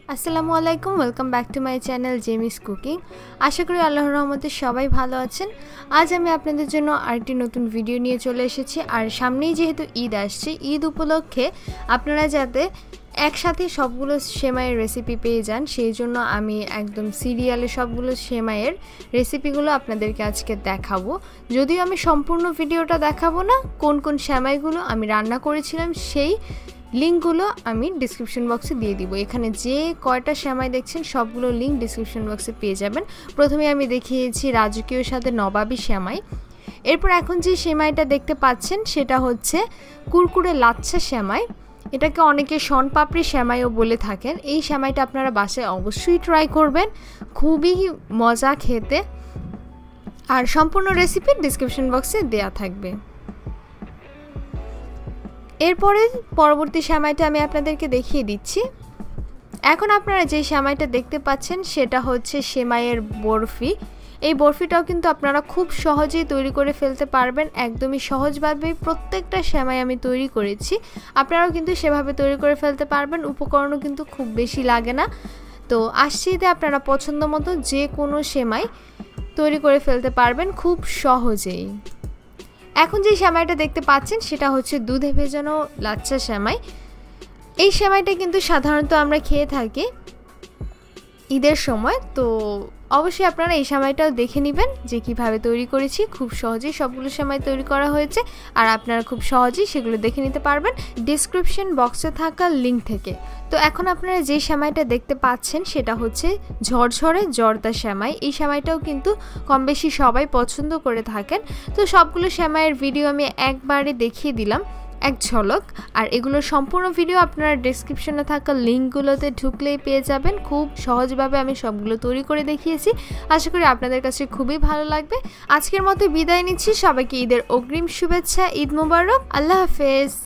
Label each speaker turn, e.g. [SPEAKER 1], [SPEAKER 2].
[SPEAKER 1] আসসালামু আলাইকুম, welcome back to my channel Jemis cooking. আশা করি আল্লাহর রহমতে সবাই ভালো আছেন। আজ আমি আপনাদের জন্য আরেকটি নতুন ভিডিও নিয়ে চলে এসেছি। আর সামনেই যেহেতু ঈদ আসছে, ঈদ উপলক্ষে আপনারা যাতে একসাথে সবগুলো সেমাইয়ের রেসিপি পেয়ে যান, সেই জন্য আমি একদম সিরিয়ালে সবগুলো সেমাইয়ের রেসিপিগুলো আপনাদেরকে আজকে দেখাবো। যদিও আমি সম্পূর্ণ ভিডিওটা দেখাবো না, কোন কোন সেমাইগুলো আমি রান্না করেছিলাম সেই লিঙ্কগুলো আমি ডিসক্রিপশন বক্সে দিয়ে দিব। এখানে যে কয়টা সেমাই দেখছেন সবগুলো লিঙ্ক ডিসক্রিপশন বক্সে পেয়ে যাবেন। প্রথমে আমি দেখিয়েছি রাজকীয় সাথে নবাবী সেমাই। এরপর এখন যে সেমাইটা দেখতে পাচ্ছেন সেটা হচ্ছে কুরকুরে লাচ্ছা সেমাই। এটাকে অনেকে শনপাপড়ি সেমাইও বলে থাকেন। এই সেমাইটা আপনারা বাসায় অবশ্যই ট্রাই করবেন, খুবই মজা খেতে। আর সম্পূর্ণ রেসিপি ডিসক্রিপশন বক্সে দেওয়া থাকবে। এরপরে পরবর্তী সেমাইটা আমি আপনাদেরকে দেখিয়ে দিচ্ছি। এখন আপনারা যে সেমাইটা দেখতে পাচ্ছেন সেটা হচ্ছে সেমাইয়ের বরফি। এই বরফিটাও কিন্তু আপনারা খুব সহজেই তৈরি করে ফেলতে পারবেন, একদমই সহজভাবে প্রত্যেকটা সেমাই আমি তৈরি করেছি। আপনারাও কিন্তু সেভাবে তৈরি করে ফেলতে পারবেন, উপকরণও কিন্তু খুব বেশি লাগে না। তো আসছে ঈদে আপনারা পছন্দ মতো যে কোনো সেমাই তৈরি করে ফেলতে পারবেন খুব সহজেই। এখন যে সেমাইটা দেখতে পাচ্ছেন সেটা হচ্ছে দুধে ভেজানো লাচ্ছা সেমাই। এই সেমাইটা কিন্তু সাধারণত আমরা খেয়ে থাকি ঈদের সময়। তো অবশ্যই আপনারা এই সেমাইটাও দেখে নেবেন যে কিভাবে তৈরি করেছি। খুব সহজেই সবগুলো সেমাই তৈরি করা হয়েছে, আর আপনারা খুব সহজেই সেগুলো দেখে নিতে পারবেন ডিসক্রিপশন বক্সে থাকা লিঙ্ক থেকে। তো এখন আপনারা যে সেমাইটা দেখতে পাচ্ছেন সেটা হচ্ছে ঝরঝরে জর্দা সেমাই। এই সেমাইটাও কিন্তু কম বেশি সবাই পছন্দ করে থাকেন। তো সবগুলো সেমাইয়ের ভিডিও আমি একবারে দেখিয়ে দিলাম এক ঝলক। আর এগুলোর সম্পূর্ণ ভিডিও আপনারা ডেসক্রিপশনে থাকা লিঙ্কগুলোতে ঢুকলেই পেয়ে যাবেন। খুব সহজভাবে আমি সবগুলো তৈরি করে দেখিয়েছি। আশা করি আপনাদের কাছে খুবই ভালো লাগবে। আজকের মতো বিদায় নিচ্ছি। সবাইকে ঈদের অগ্রিম শুভেচ্ছা, ঈদ মোবারক, আল্লাহ হাফেজ।